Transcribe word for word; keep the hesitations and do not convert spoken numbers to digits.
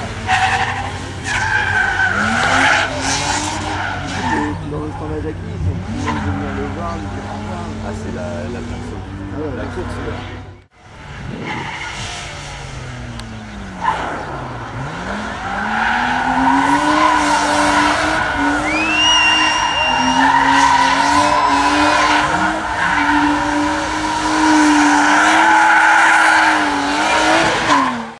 Dans le stand à qui ils sont venus le voir, lui dire au revoir. Ah, c'est la, la course. Ah ouais, La course, là.